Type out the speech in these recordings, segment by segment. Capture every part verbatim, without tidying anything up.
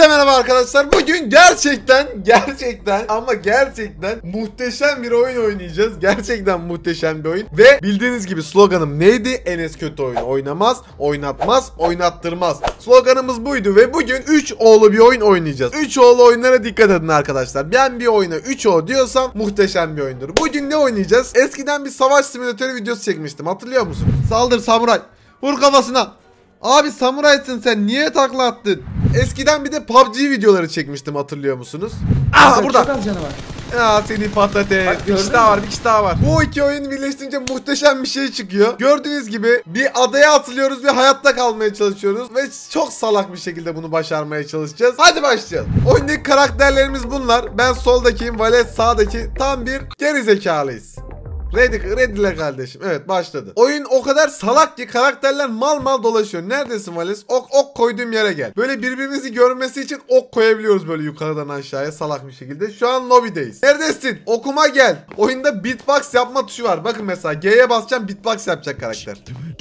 Herkese merhaba arkadaşlar. Bugün gerçekten gerçekten ama gerçekten muhteşem bir oyun oynayacağız. Gerçekten muhteşem bir oyun. Ve bildiğiniz gibi sloganım neydi? Enes kötü oyun oynamaz, oynatmaz, oynattırmaz. Sloganımız buydu ve bugün üç O'lu bir oyun oynayacağız. üç O'lu oyunlara dikkat edin arkadaşlar. Ben bir oyuna üç O diyorsam muhteşem bir oyundur. Bugün ne oynayacağız? Eskiden bir savaş simülatörü videosu çekmiştim. Hatırlıyor musun? Saldır samuray. Vur kafasına. Abi samuraysın sen, niye takla attın? Eskiden bir de P U B G videoları çekmiştim, hatırlıyor musunuz? Aa burada. Çok az canı var. Ya seni patates. Bak, bir kişi daha var, bir kişi daha var. Bu iki oyunu birleştirince muhteşem bir şey çıkıyor. Gördüğünüz gibi bir adaya atılıyoruz ve hayatta kalmaya çalışıyoruz. Ve çok salak bir şekilde bunu başarmaya çalışacağız. Hadi başlayalım. Oyundaki karakterlerimiz bunlar. Ben soldakiyim, Valet sağdaki. Tam bir gerizekalıyız. Ready, ready'le kardeşim. Evet, başladı. Oyun o kadar salak ki karakterler mal mal dolaşıyor. Neredesin Vales? Ok ok koyduğum yere gel. Böyle birbirimizi görmesi için ok koyabiliyoruz böyle yukarıdan aşağıya salak bir şekilde. Şu an lobby'deyiz. Neredesin? Okuma gel. Oyunda beatbox yapma tuşu var. Bakın mesela G'ye basacağım, beatbox yapacak karakter.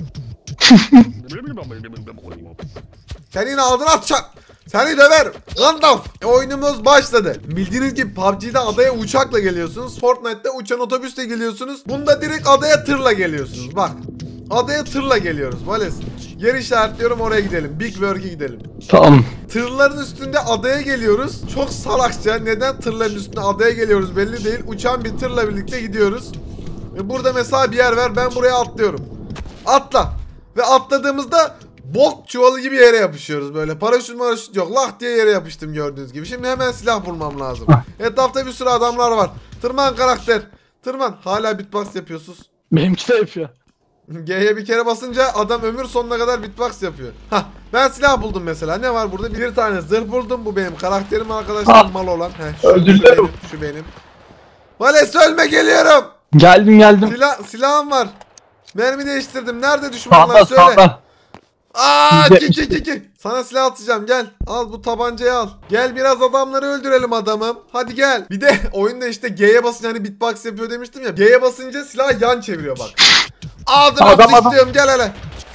Sen yine ağzını atacak. Seni döver. Gandalf. E, oyunumuz başladı. Bildiğiniz gibi P U B G'de adaya uçakla geliyorsunuz. Fortnite'te uçan otobüsle geliyorsunuz. Bunda direkt adaya tırla geliyorsunuz. Bak. Adaya tırla geliyoruz. Vales. Yer işaretliyorum, oraya gidelim. Big Work'e gidelim. Tamam. Tırların üstünde adaya geliyoruz. Çok salakça. Neden tırların üstünde adaya geliyoruz belli değil. Uçan bir tırla birlikte gidiyoruz. E, burada mesela bir yer var. Ben buraya atlıyorum. Atla. Ve atladığımızda bok çuvalı gibi yere yapışıyoruz böyle. Paraşüt maraşüt yok. Lah diye yere yapıştım gördüğünüz gibi. Şimdi hemen silah bulmam lazım. Etrafta bir sürü adamlar var. Tırman karakter. Tırman. Hala beatbox yapıyorsunuz. Benimki de yapıyor. G'ye bir kere basınca adam ömür sonuna kadar beatbox yapıyor. Hah, ben silah buldum mesela. Ne var burada? Bir tane zırh buldum. Bu benim karakterim arkadaşlar. Mal olan. Heh, şu, şu benim. Şu benim. Vales ölme, geliyorum. Geldim geldim. Silah, silahım var. Mermi değiştirdim. Nerede düşmanlar? Sağda Söyle. sağda. Aaa ki ki ki ki. Sana silah atacağım, gel. Al bu tabancayı al. Gel biraz adamları öldürelim adamım. Hadi gel. Bir de oyunda işte G'ye basınca hani beatbox yapıyor demiştim ya. G'ye basınca silah yan çeviriyor bak. Ağzıma sıçtım, gel hele.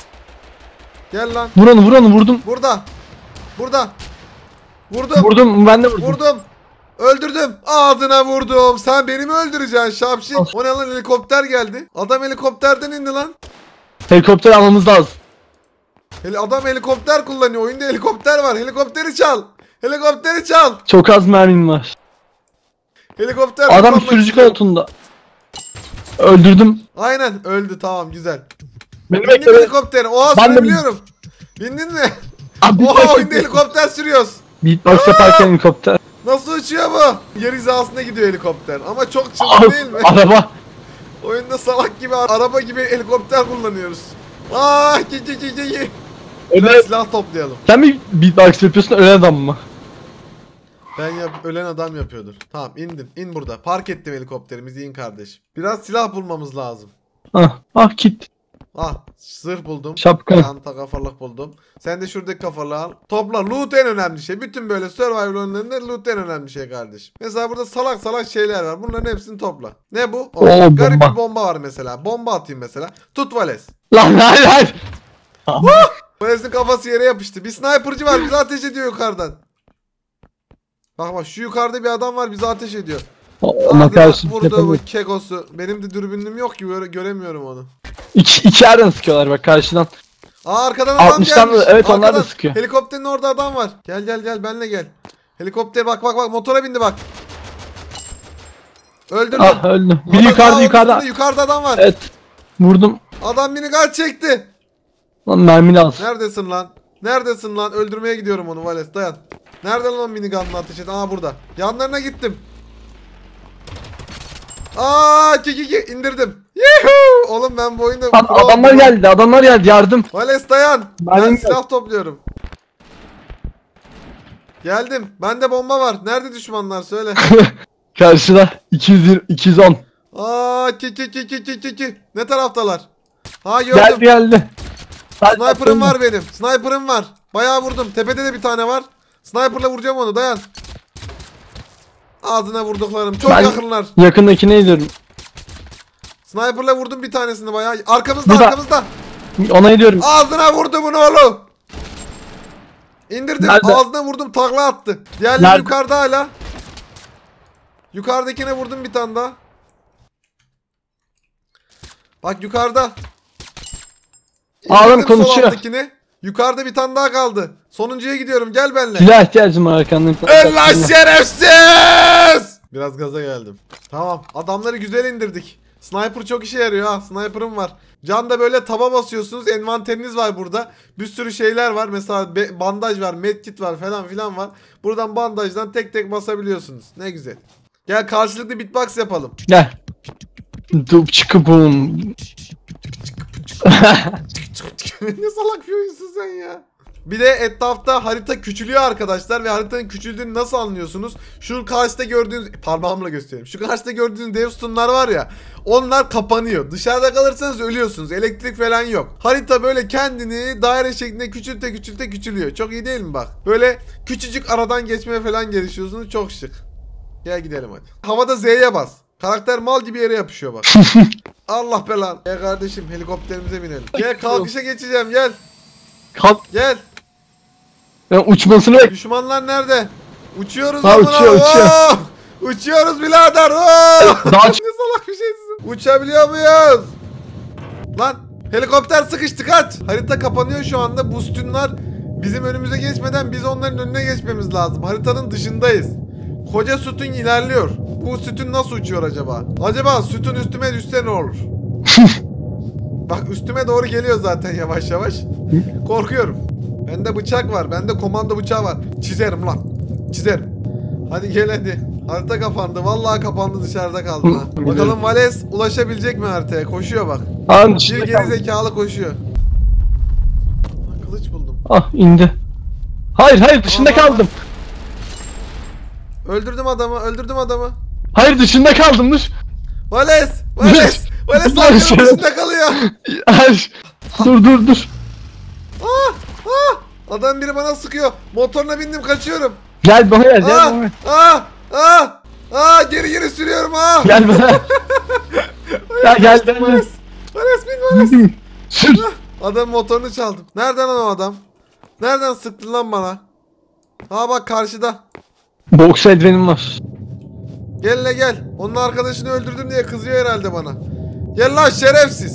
Gel lan. Vur onu vur onu vurdum. Burada. Burada. Vurdum. Vurdum ben de vurdum. Vurdum. Öldürdüm. Ağzına vurdum. Sen beni mi öldüreceksin şapşik? O ne lan, helikopter geldi. Adam helikopterden indi lan. Helikopter almamız lazım. Heli adam helikopter kullanıyor. Oyunda helikopter var. Helikopteri çal. Helikopteri çal. Çok az mermim var. Helikopter. Adam sürücü koltuğunda. Öldürdüm. Aynen öldü, tamam güzel. Beni Bindim bekle. helikoptere. Oha, Ben de sürebiliyorum. Bindin mi? Abi, Oha, oyunda helikopter sürüyoruz. beatbox yaparken helikopter. Nasıl uçuyor bu? Yer hizasında gidiyor helikopter. Ama çok çılgın değil mi? Araba. Oyunda salak gibi, araba gibi helikopter kullanıyoruz. Aa, ki ki ki ki. Evet. Silah toplayalım. Sen mi beatbox yapıyorsun, ölen adam mı? Ben yap ölen adam yapıyordur. Tamam, indim. İn burada. Park ettim helikopterimizi, in kardeşim. Biraz silah bulmamız lazım. Ah, ah kit. Ah, zırh buldum. Şapka. Çanta, kafalık buldum. Sen de şuradaki kafalığı al. Topla. Loot en önemli şey. Bütün böyle survival oyunlarında loot en önemli şey kardeşim. Mesela burada salak salak şeyler var. Bunların hepsini topla. Ne bu? Oh, Oo, garip bomba. bir bomba var mesela. Bomba atayım mesela. Tut Vales. Lan hayır hayır. Vales'in kafası yere yapıştı. Bir sniperci var, bize ateş ediyor yukarıdan. Bak bak, şu yukarıda bir adam var, bize ateş ediyor. Ona karşı vurdu bu kekosu. Benim de dürbünüm yok ki, göre göremiyorum onu. İki, iki yerden sıkıyorlar bak karşıdan. Aa, arkadan adam altmıştan gelmiş. da, evet Arkadan. onlar da sıkıyor. Helikopterin orada adam var. Gel gel gel, benle gel. Helikopter, bak bak bak, motora bindi bak. Öldürdüm. Ah öldü. Biri Adam, yukarıda aa, yukarıda. üstünde, yukarıda adam var. Evet. Vurdum. Adam beni kaç çekti. Lan mermi lazım. Neredesin lan? Neredesin lan? Öldürmeye gidiyorum onu Vales, dayan. Nerede lan minigunla ateş et? Aa, burada. Yanlarına gittim. Aa, ki ki ki indirdim. Yuhuu! Oğlum ben bu oyunda... Ad adamlar geldi, adamlar geldi, yardım. Vales dayan. Ben Ben silah topluyorum. Geldim. Bende bomba var. Nerede düşmanlar, söyle. Karşıda iki yüz iki yüz on. Aa, ki ki ki ki ki ki ki. Ne taraftalar? Ha, gördüm. Geldi geldi. Sniper'ım var benim. Sniper'ım var. Bayağı vurdum. Tepede de bir tane var. Sniper'la vuracağım onu, dayan. Ağzına vurduklarım. Çok ben yakınlar. Yakındakine gidiyorum. Sniper'la vurdum bir tanesini bayağı. Arkamızda, burada. arkamızda. Ona gidiyorum. Ağzına vurdu bunu oğlum. İndirdim. Nerede? Ağzına vurdum, takla attı. Diğerleri Nerede? yukarıda hala. Yukarıdakine vurdum bir tane daha. Bak yukarıda. Adam İndirdim sol konuşuyor. alttakini. Yukarıda bir tane daha kaldı. Sonuncuya gidiyorum, gel benimle. Silah ihtiyacım var arkandan. Allah şerefsiz! Biraz gaza geldim. Tamam, adamları güzel indirdik. Sniper çok işe yarıyor ha. Sniper'ım var. Can da böyle taba basıyorsunuz. Envanteriniz var burada. Bir sürü şeyler var. Mesela bandaj var, medkit var falan filan var. Buradan bandajdan tek tek basabiliyorsunuz. Ne güzel. Gel karşılıklı beatbox yapalım. Gel. Dup çıkıbum. Ne salak bir oyunsun sen ya. Bir de etrafta harita küçülüyor arkadaşlar ve haritanın küçüldüğünü nasıl anlıyorsunuz? Şu karşıda gördüğünüz, parmağımla göstereyim. Şu karşıda gördüğünüz dev sütunlar var ya, onlar kapanıyor. Dışarıda kalırsanız ölüyorsunuz. Elektrik falan yok. Harita böyle kendini daire şeklinde küçülte küçülte küçülüyor. Çok iyi değil mi bak? Böyle küçücük aradan geçmeye falan gelişiyorsunuz. Çok şık. Gel gidelim hadi. Havada Z'ye bas. Karakter mal gibi yere yapışıyor bak. Allah belan. Gel kardeşim, helikopterimize binelim. Gel kalkışa geçeceğim, gel. Kalk. Gel. Ben uçmasını bek. Düşmanlar nerede? Uçuyoruz Ha, amına. uçuyor, uçuyor. Oo! Uçuyoruz birader. Oo! Daha Ne salak bir şeysin. Uçabiliyor muyuz? Lan helikopter sıkıştı, kaç. Harita kapanıyor şu anda. Bu sütunlar bizim önümüze geçmeden biz onların önüne geçmemiz lazım. Haritanın dışındayız. Koca sütun ilerliyor. Bu sütun nasıl uçuyor acaba? Acaba sütun üstüme düşse ne olur? Bak üstüme doğru geliyor zaten yavaş yavaş. Korkuyorum. Bende bıçak var. Bende komando bıçağı var. Çizerim lan. Çizerim. Hadi gel hadi. Harita kapandı. Vallahi kapandı, dışarıda kaldım ha. Bakalım Vales ulaşabilecek mi haritaya? Koşuyor bak. Abi Bir dışında geri kaldım. zekalı koşuyor. Ha, kılıç buldum. Ah indi. Hayır hayır dışında Aa. kaldım. Öldürdüm adamı. Öldürdüm adamı. Hayır dışında kaldım dur. Vales! Vales! Vales Dur, arkadaşın şöyle. dışında kalıyor. Hayır. Dur dur dur. Ah! Ah! Adam biri bana sıkıyor. Motoruna bindim, kaçıyorum. Gel bana gel gel Ah! bana. Ah! Ah! Ah! Geri geri sürüyorum ah! Gel bana. Ya gel gel. Vales! Vales bin Vales! gel. Sür. Adam motorunu çaldım. Nereden lan o adam? Nereden sıktın lan bana? Ha bak karşıda. Boks eldivenim var. Gel hele gel. Onun arkadaşını öldürdüm diye kızıyor herhalde bana. Gel lan şerefsiz.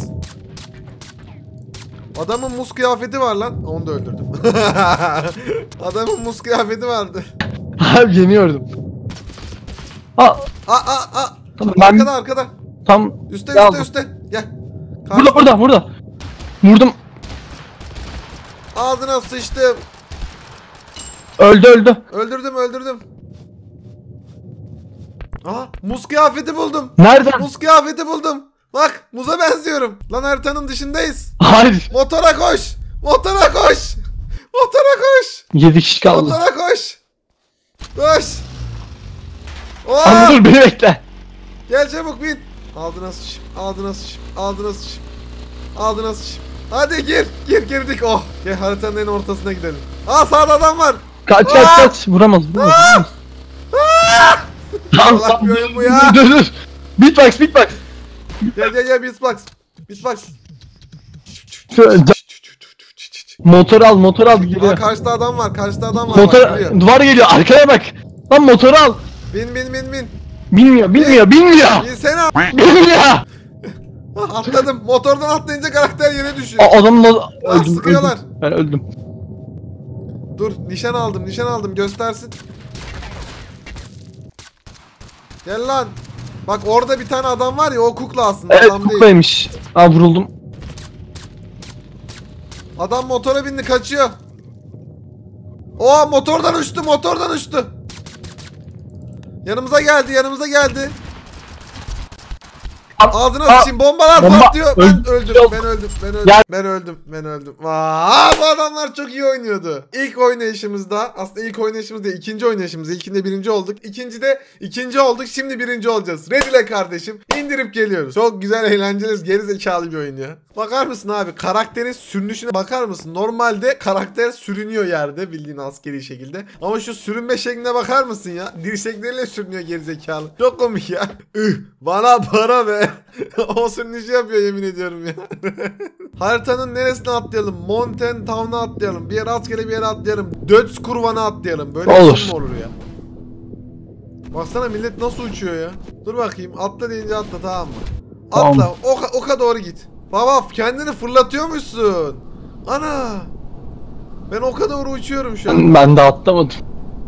Adamın muz kıyafeti var lan. Onu da öldürdüm. Adamın muz kıyafeti vardı. Abi yeniyordum. Aa, Aa aa aa. tamam, ben Arkada arkada. tam Üste Gel üste aldım. üste. Gel. Burada burada burada. Vurdum. Ağzına sıçtım. Öldü öldü. Öldürdüm öldürdüm. Aha muz kıyafeti buldum. Nereden? Muz kıyafeti buldum. Bak muza benziyorum. Lan haritanın dışındayız. Hayır. Motora koş. Motora koş. Motora koş. yedi kişi kaldı. Motora koş. Koş. Ama Oo! dur beni bekle. Gel çabuk bin. Aldına sıçayım. Aldına sıçayım. Aldına sıçayım. Aldına sıçayım. Hadi gir. Gir girdik. Oh. Gel haritanın en ortasına gidelim. Aa sağda adam var. Kaç Aa! kaç kaç. Vuramaz vuramaz. vuramaz. Tamam, Allah tamam. bir oyun bu ya. Dur dur. Beatbox beatbox. Gel gel gel beatbox. Beatbox. Motor al motor al Aa, geliyor. karşıda adam var. Karşıda adam var. Motor Bak, geliyor. duvar geliyor arkaya bak. Lan motoru al. Bin bin bin bin. Bilmiyor bilmiyor bilmiyor. Binsene. Bilmiyor. Ah, atladım. Motordan atlayınca karakter yere düşüyor. A- Adamla Ah, öldüm, sıkıyorlar. öldüm. Ben öldüm. Dur nişan aldım nişan aldım göstersin. Gel lan. Bak orada bir tane adam var ya, o kukla aslında, Evet adam değil. kuklaymış. Aa vuruldum. Adam motora bindi kaçıyor. Oo motordan uçtu motordan uçtu. Yanımıza geldi yanımıza geldi. Ağzına Aa, sıçayım, bombalar bomba- patlıyor. Ben öldüm. öldüm, Yok. ben öldüm, ben öldüm, Gel. ben öldüm, ben öldüm. Aa, bu adamlar çok iyi oynuyordu. İlk oynayışımızda, aslında ilk oynayışımız değil, ikinci oynayışımızda ilkinde birinci olduk. İkincide ikinci olduk, şimdi birinci olacağız. Redile kardeşim, indirip geliyoruz. Çok güzel, eğlenceli, gerizekalı bir oyun ya. Bakar mısın abi, karakterin sürünüşüne bakar mısın? Normalde karakter sürünüyor yerde, bildiğin askeri şekilde. Ama şu sürünme şekline bakar mısın ya? Dirsekleriyle sürünüyor gerizekalı. Çok komik ya. Üh, bana para ver. O sürünüşü yapıyor yemin ediyorum ya. Haritanın neresine atlayalım? Mountain Town'a atlayalım. Bir yere rastgele bir yere atlayalım. Döds kurvana atlayalım. Böyle Olur. bir şey mi olur ya? Baksana millet nasıl uçuyor ya. Dur bakayım. Atla deyince atla, tamam mı? Atla. Tamam. Oka, oka doğru git. Baba kendini fırlatıyormuşsun. Ana. Ben oka doğru uçuyorum şu an. Ben de atlamadım.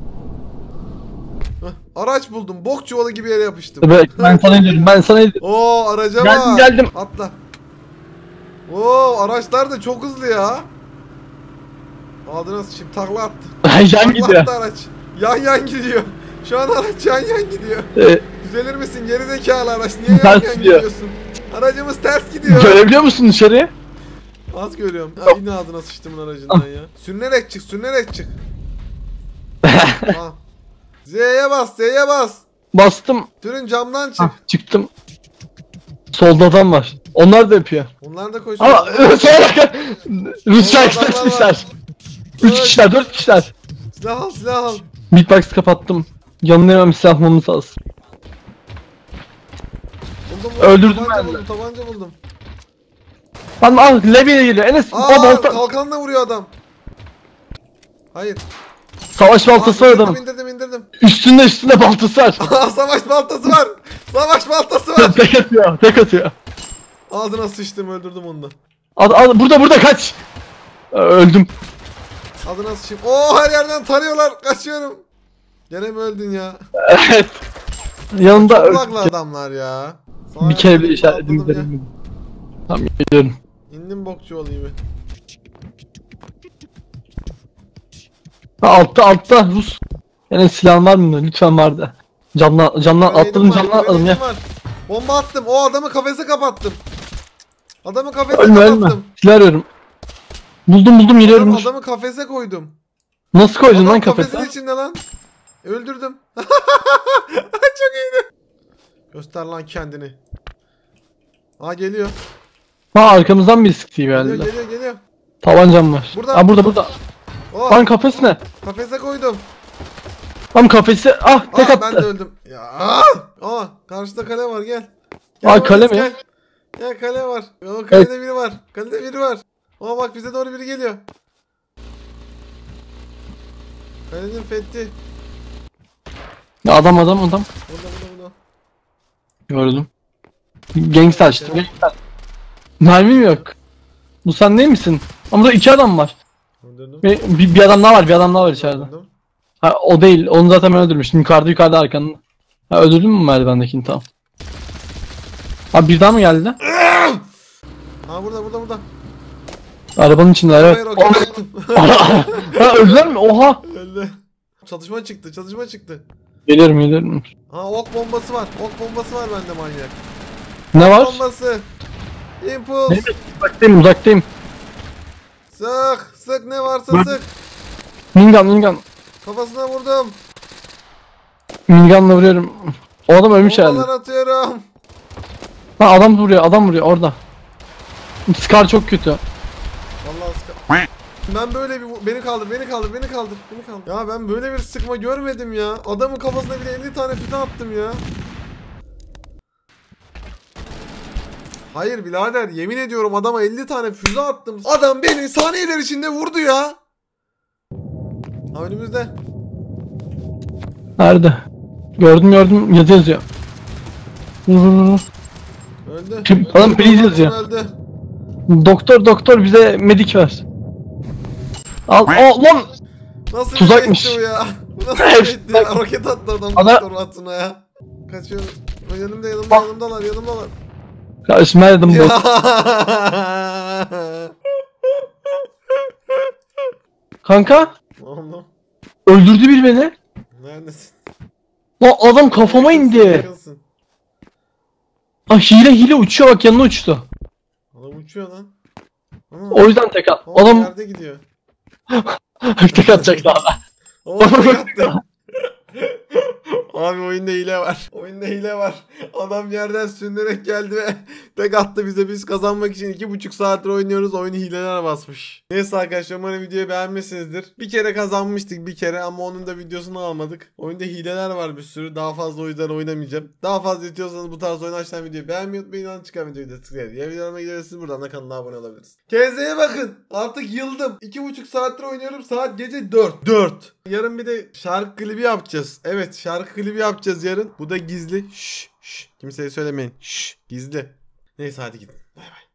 Heh, araç buldum. Bok çuvalı gibi yere yapıştım. Evet, ben sana gidiyorum. Ben sana gidiyorum. Oo araca Geldim, bak. geldim. Atla. Oo araçlar da çok hızlı ya. Aldınız şimdi takla attı. Yan Takla gidiyor. attı araç. Yan yan gidiyor. Şu an araç yan yan gidiyor. Ee, Düzelir misin geri zekalı araç? Niye yan Ters yan gidiyor. gidiyorsun? Aracımız ters gidiyor. görebiliyor musun dışarıyı? Az görüyorum. Ha, yine ağzına sıçtımın aracından ya. Sürünerek çık, sürünerek çık. Ha. Z'ye bas, Z'ye bas. Bastım. Sürün camdan çık. Hah, çıktım. Solda adam var. Onlar da yapıyor. Onlar da koşuyor. Ama sonra bak. Rusya Adamlar var. kişiler. Üç kişiler, dört kişiler. Silah al, silah al. Beatbox kapattım. Yanına hemen silah almamız lazım. Buldum, buldum. Öldürdüm tabanca ben de. buldum, tabanca buldum. Lan ah Levi'ye geliyor. Enes o Aa, balta. kalkanla vuruyor adam. Hayır. Savaş baltası Aa, var indirdim, adamın. indirdim, indirdim. Üstünde üstünde baltası var. Aa, savaş baltası var. Savaş baltası var. tek atıyor, tek atıyor. Ağzına sıçtım, öldürdüm onu da. Ad, ad, burada burada kaç. Ö- Öldüm. Ağzına sıçayım. Oo her yerden tarıyorlar. Kaçıyorum. Gene mi öldün ya? Evet. Yanında öl- Kulaklı adamlar ya. Sağa bir kere bile atladım işaretledim ya. dedim. Tamam geliyorum. İndim bokçu olayım be. Ha, altta altta Rus. Yani silahın var mı? Lütfen vardı. Camdan camdan Grenade'im atladım var, camdan atladım ya. grenade'im var. Bomba attım. O adamı kafese kapattım. Adamı kafese Ölme ölme. kapattım. Silah arıyorum. Buldum buldum geliyorum. Adam, adamı kafese koydum. Nasıl koydun Adam lan kafesin kafese? içinde lan. Öldürdüm. Çok iyiydi. Göster lan kendini. Aa geliyor. Ha arkamızdan bir sıktı Geliyor geldi. geliyor geliyor. Tabancam var. Burada. Ha burada burada. Oh, Lan kafes ne? kafese koydum. Tam kafesi ah tek Aa ben de attı. öldüm. Ya. Aa karşıda kale var gel. Aa, Gel kale Enes, mi? Gel. Gel kale var. O kalede biri var. Kalede biri var. Aa bak bize doğru biri geliyor. Kalenin fethi. Ya adam adam adam. Burada burada burada. Gördüm. Gangster açtım. Gangster. Mermim yok. Bu sen değil misin? Ama burada iki adam var. Öldürdüm. Ve bir, bir adam daha var. Bir adam daha var içeride. Öldürdüm. Ha o değil. Onu zaten ben öldürmüştüm. Yukarıda yukarıda arkanda. Ha öldürdün mü merdivendekini tamam. Ha bir daha mı geldi? Ha burada burada burada. Arabanın içinde evet. Hayır roket attım. Ha öldüler mi? Oha. Öldü. Çatışma çıktı çatışma çıktı. Geliyorum geliyorum. Ha ok bombası var. Ok bombası var bende manyak. Ne var? Bombası. Impulse. Ne? Uzaktayım uzaktayım. Sık sık ne varsa Ben- sık. Mingan mingan. Kafasına vurdum. Minganla vuruyorum. O adam ölmüş herhalde. Bombalar atıyorum. Ha adam vuruyor adam vuruyor orada. Scar çok kötü. Vallahi sık. Ben böyle bir beni kaldır beni kaldır beni kaldır beni kaldır. Ya ben böyle bir sıkma görmedim ya. Adamın kafasına bile elli tane füze attım ya. Hayır birader yemin ediyorum adama elli tane füze attım. Adam beni saniyeler içinde vurdu ya. Ha önümüzde. Nerede? Gördüm gördüm yazı yazıyor. Vur, vur, vur. Öldü. Kim- Öldü, adam öldü, please öldü, yazıyor. Öldü. Doktor doktor bize medik ver. Al o lan Nasıl Tuzakmış. bir şeydi bu ya? Bu nasıl Evet, bir şeydi ya? bak. Roket attı adam Ana- doktor Watson'a ya. Kaçıyorum. O yanımda yanımda Bak. yanımdalar yanımdalar. kardeşim nereden bu? Ya. Kanka Oğlum öldürdü bir beni. neredesin? Lan adam kafama indi. Yakınsın. Ah hile hile uçuyor bak yanına uçtu. Adam uçuyor lan. Ana, O yüzden tek at. oğlum Adam yerde gidiyor. tek atacak daha. Oğlum tek attı. Abi oyunda hile var. Oyunda hile var. Adam yerden sürünerek geldi ve tek attı bize. Biz kazanmak için iki buçuk saattir oynuyoruz. Oyunu hileler basmış. Neyse arkadaşlar, umarım videoyu beğenmişsinizdir. Bir kere kazanmıştık bir kere ama onun da videosunu almadık. Oyunda hileler var bir sürü. Daha fazla o yüzden oynamayacağım. Daha fazla istiyorsanız bu tarz oyun açtan videoyu beğenmeyi unutmayın. Lan çıkan videoyu da tıklayın. Ya videolarıma gidersiniz, buradan da kanala abone olabilirsiniz. Kendinize iyi bakın. Artık yıldım. iki buçuk saattir oynuyorum. Saat gece dört. dört. Yarın bir de şarkı klibi yapacağız. Evet, şarkı klibi yapacağız yarın. Bu da gizli. Şşş. Şşş. Kimseye söylemeyin. Şşş. Gizli. Neyse hadi gidin. Bay bay.